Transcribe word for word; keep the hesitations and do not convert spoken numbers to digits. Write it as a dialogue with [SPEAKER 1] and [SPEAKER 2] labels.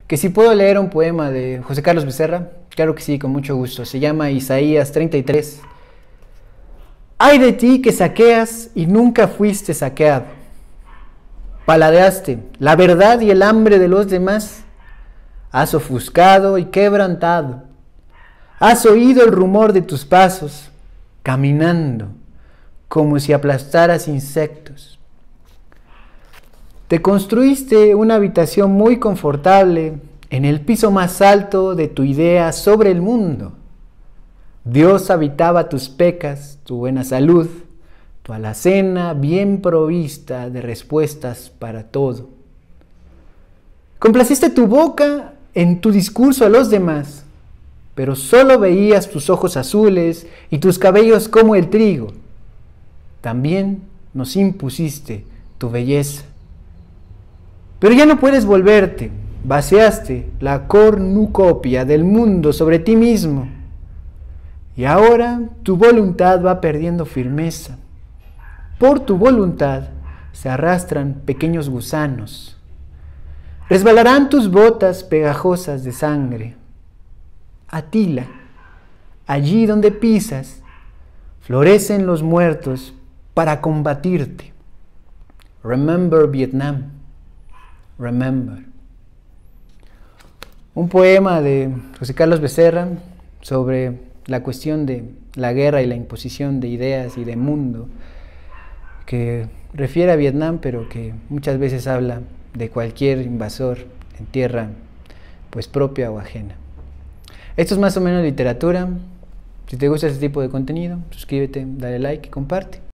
[SPEAKER 1] Que si puedo leer un poema de José Carlos Becerra, claro que sí, con mucho gusto. Se llama Isaías treinta y tres. Ay de ti que saqueas y nunca fuiste saqueado. Paladeaste la verdad y el hambre de los demás. Has ofuscado y quebrantado. Has oído el rumor de tus pasos, caminando como si aplastaras insectos. Te construiste una habitación muy confortable en el piso más alto de tu idea sobre el mundo. Dios habitaba tus pecas, tu buena salud, tu alacena bien provista de respuestas para todo. Complaciste tu boca en tu discurso a los demás, pero solo veías tus ojos azules y tus cabellos como el trigo. También nos impusiste tu belleza. Pero ya no puedes volverte, vaciaste la cornucopia del mundo sobre ti mismo. Y ahora tu voluntad va perdiendo firmeza. Por tu voluntad se arrastran pequeños gusanos. Resbalarán tus botas pegajosas de sangre. Atila, allí donde pisas, florecen los muertos para combatirte. Remember Vietnam. Remember. Un poema de José Carlos Becerra sobre la cuestión de la guerra y la imposición de ideas y de mundo, que refiere a Vietnam, pero que muchas veces habla de cualquier invasor en tierra pues propia o ajena. Esto es más o menos literatura. Si te gusta este tipo de contenido, suscríbete, dale like y comparte.